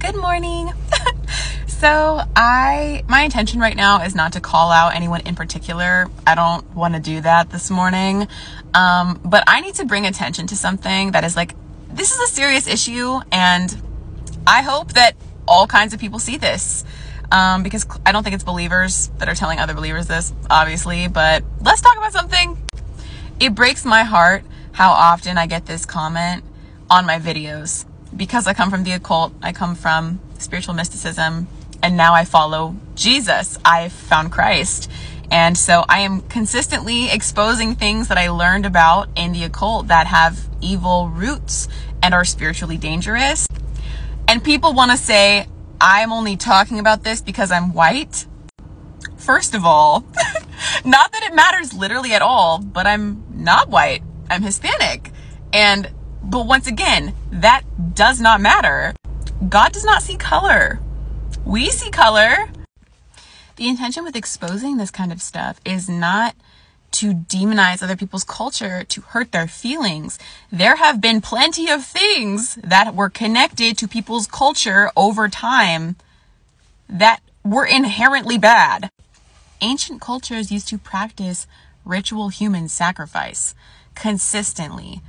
Good morning. So my intention right now is not to call out anyone in particular. I don't want to do that this morning. But I need to bring attention to something that is this is a serious issue, and I hope that all kinds of people see this. Because I don't think it's believers that are telling other believers this, obviously, but let's talk about something. It breaks my heart how often I get this comment on my videos. Because I come from the occult, I come from spiritual mysticism, and now I follow Jesus. I've found Christ. And so I am consistently exposing things that I learned about in the occult that have evil roots and are spiritually dangerous. And people want to say, I'm only talking about this because I'm white. First of all, not that it matters literally at all, but I'm not white. I'm Hispanic. But once again, that does not matter. God does not see color. We see color. The intention with exposing this kind of stuff is not to demonize other people's culture, to hurt their feelings. There have been plenty of things that were connected to people's culture over time that were inherently bad. Ancient cultures used to practice ritual human sacrifice consistently.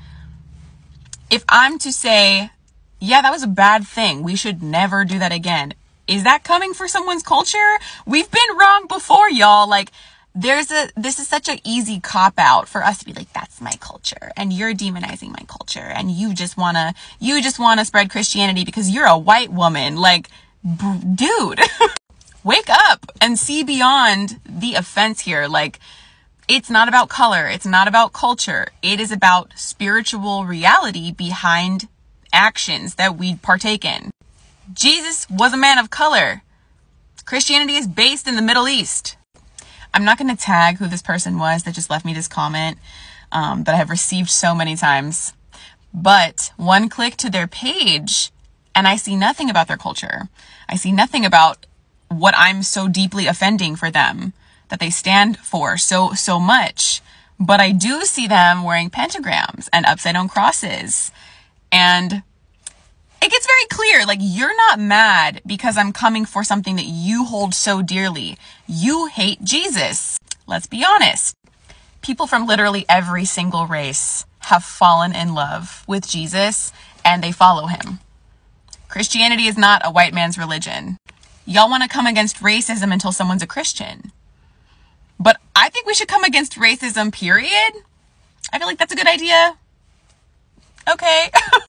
If I'm to say, yeah, that was a bad thing, we should never do that again, is that coming for someone's culture? We've been wrong before, y'all. This is such an easy cop out for us to be like, that's my culture and you're demonizing my culture and you just want to spread Christianity because you're a white woman. Dude, wake up and see beyond the offense here. It's not about color. It's not about culture. It is about spiritual reality behind actions that we partake in. Jesus was a man of color. Christianity is based in the Middle East. I'm not going to tag who this person was that just left me this comment that I have received so many times. But one click to their page and I see nothing about their culture. I see nothing about what I'm so deeply offending for them, that they stand for so much. But I do see them wearing pentagrams and upside down crosses. And it gets very clear, you're not mad because I'm coming for something that you hold so dearly. You hate Jesus. Let's be honest. People from literally every single race have fallen in love with Jesus and they follow him. Christianity is not a white man's religion. Y'all want to come against racism until someone's a Christian. But I think we should come against racism, period. I feel like that's a good idea. Okay.